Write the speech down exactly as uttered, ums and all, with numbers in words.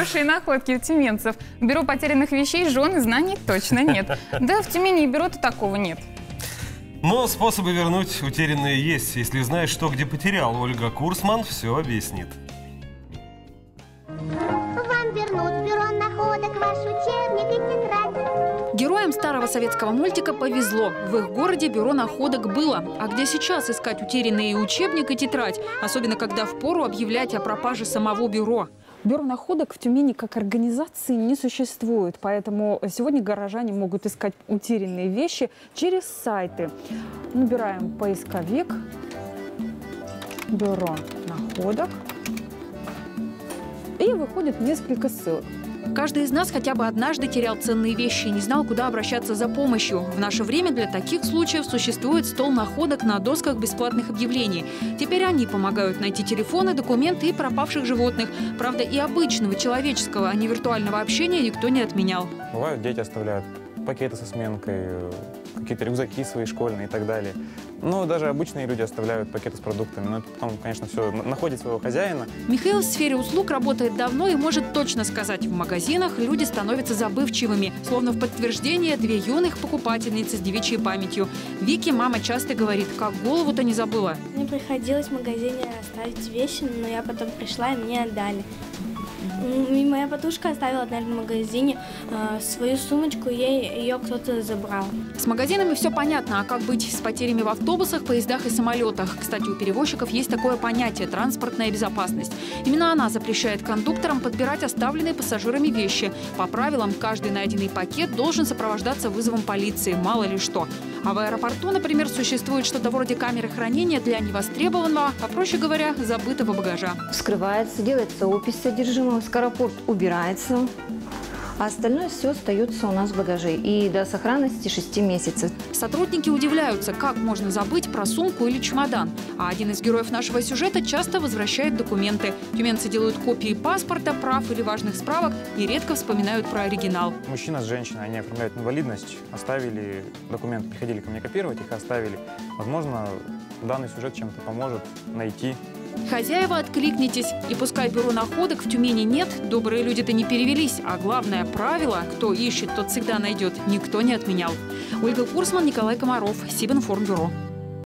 хорошие находки у тюменцев. В бюро потерянных вещей, жен и знаний точно нет. Да, в Тюмени и бюро-то такого нет. Но способы вернуть утерянные есть. Если знаешь, что где потерял, Ольга Курсман все объяснит. Вам вернут в бюро находок ваш учебник и тетрадь. Героям старого советского мультика повезло. В их городе бюро находок было. А где сейчас искать утерянные учебник и тетрадь? Особенно, когда впору объявлять о пропаже самого бюро. Бюро находок в Тюмени как организации не существует, поэтому сегодня горожане могут искать утерянные вещи через сайты. Набираем поисковик «Бюро находок» и выходит несколько ссылок. Каждый из нас хотя бы однажды терял ценные вещи и не знал, куда обращаться за помощью. В наше время для таких случаев существует стол находок на досках бесплатных объявлений. Теперь они помогают найти телефоны, документы и пропавших животных. Правда, и обычного человеческого, а не виртуального общения никто не отменял. Бывают, дети оставляют пакеты со сменкой, какие-то рюкзаки свои школьные и так далее. Но даже обычные люди оставляют пакеты с продуктами. Но это потом, конечно, все находит своего хозяина. Михаил в сфере услуг работает давно и может точно сказать, в магазинах люди становятся забывчивыми. Словно в подтверждение две юных покупательницы с девичьей памятью. Вике мама часто говорит, как голову-то не забыла. Мне приходилось в магазине оставить вещи, но я потом пришла и мне отдали. И моя подружка оставила однажды в магазине э, свою сумочку, ей ее кто-то забрал. С магазинами все понятно, а как быть с потерями в автобусах, поездах и самолетах? Кстати, у перевозчиков есть такое понятие – транспортная безопасность. Именно она запрещает кондукторам подбирать оставленные пассажирами вещи. По правилам, каждый найденный пакет должен сопровождаться вызовом полиции, мало ли что. А в аэропорту, например, существует что-то вроде камеры хранения для невостребованного, а проще говоря, забытого багажа. Вскрывается, делается опись содержимого, скоропорт убирается, а остальное все остается у нас в багаже. И до сохранности шести месяцев. Сотрудники удивляются, как можно забыть про сумку или чемодан. А один из героев нашего сюжета часто возвращает документы. Тюменцы делают копии паспорта, прав или важных справок и редко вспоминают про оригинал. Мужчина с женщиной, они оформляют инвалидность, оставили документы, приходили ко мне копировать, их оставили. Возможно, данный сюжет чем-то поможет найти. Хозяева, откликнитесь. И пускай бюро находок в Тюмени нет, добрые люди-то не перевелись. А главное правило, кто ищет, тот всегда найдет, никто не отменял. Ольга Курсман, Николай Комаров, Сибинформбюро.